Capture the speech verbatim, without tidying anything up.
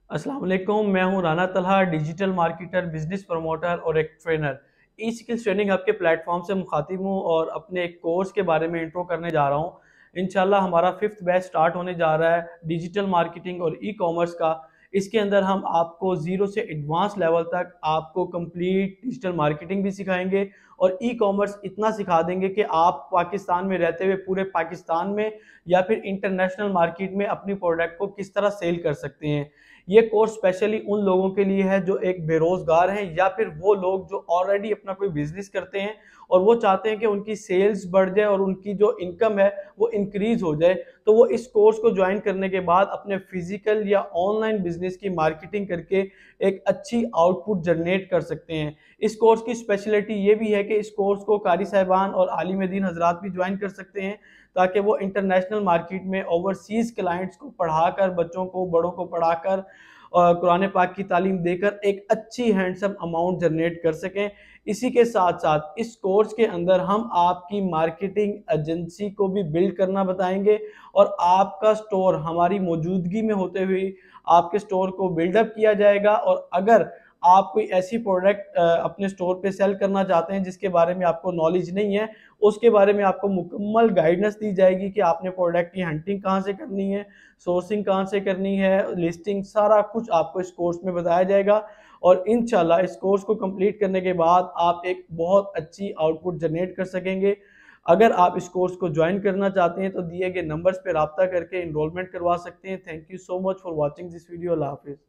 अस्सलाम वालेकुम, मैं हूं Rana Talha, digital marketer, business promoter और एक trainer. E skills training hub के प्लेटफॉर्म से मुखातिब हूं और अपने एक कोर्स के बारे में इंट्रो करने जा रहा हूं। इंशाल्लाह हमारा फिफ्थ बैच स्टार्ट होने जा रहा है डिजिटल मार्केटिंग और ई कॉमर्स का। इसके अंदर हम आपको ज़ीरो से एडवांस लेवल तक आपको कंप्लीट डिजिटल मार्केटिंग भी सिखाएंगे और ई कॉमर्स इतना सिखा देंगे कि आप पाकिस्तान में रहते हुए पूरे पाकिस्तान में या फिर इंटरनेशनल मार्केट में अपनी प्रोडक्ट को किस तरह सेल कर सकते हैं। ये कोर्स स्पेशली उन लोगों के लिए है जो एक बेरोजगार हैं या फिर वो लोग जो ऑलरेडी अपना कोई बिजनेस करते हैं और वो चाहते हैं कि उनकी सेल्स बढ़ जाए और उनकी जो इनकम है वो इंक्रीज हो जाए। तो वो इस कोर्स को ज्वाइन करने के बाद अपने फिजिकल या ऑनलाइन बिजनेस की मार्केटिंग करके एक अच्छी आउटपुट जनरेट कर सकते हैं। इस कोर्स की स्पेशलिटी ये भी है कि इस कोर्स को कारी साहिबान और आलिम दीन हजरात भी ज्वाइन कर सकते हैं, ताकि वो इंटरनेशनल मार्केट में ओवरसीज क्लाइंट्स को पढ़ाकर, बच्चों को, बड़ों को पढ़ाकर और कुरान पाक की तालीम देकर एक अच्छी हैंडसम अमाउंट जनरेट कर सकें। इसी के साथ साथ इस कोर्स के अंदर हम आपकी मार्केटिंग एजेंसी को भी बिल्ड करना बताएंगे और आपका स्टोर हमारी मौजूदगी में होते हुए आपके स्टोर को बिल्डअप किया जाएगा। और अगर आप कोई ऐसी प्रोडक्ट अपने स्टोर पे सेल करना चाहते हैं जिसके बारे में आपको नॉलेज नहीं है, उसके बारे में आपको मुकम्मल गाइडेंस दी जाएगी कि आपने प्रोडक्ट की हंटिंग कहाँ से करनी है, सोर्सिंग कहाँ से करनी है, लिस्टिंग, सारा कुछ आपको इस कोर्स में बताया जाएगा। और इंशाल्लाह इस कोर्स को कंप्लीट करने के बाद आप एक बहुत अच्छी आउटपुट जनरेट कर सकेंगे। अगर आप इस कोर्स को ज्वाइन करना चाहते हैं तो दिए गए नंबर्स पर रब्ता करके इनरोलमेंट करवा सकते हैं। Thank you so much for watching this video. अल्लाह हाफिज़।